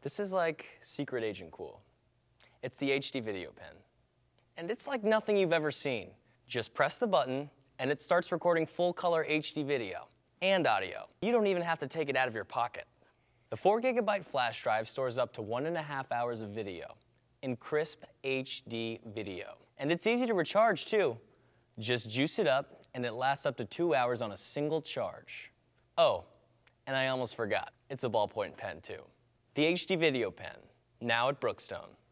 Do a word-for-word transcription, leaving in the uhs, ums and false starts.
This is like secret agent cool. It's the H D video pen. And it's like nothing you've ever seen. Just press the button and it starts recording full color H D video and audio. You don't even have to take it out of your pocket. The four gigabyte flash drive stores up to one and a half hours of video in crisp H D video. And it's easy to recharge too. Just juice it up and it lasts up to two hours on a single charge. Oh, and I almost forgot, it's a ballpoint pen too. The H D video pen, now at Brookstone.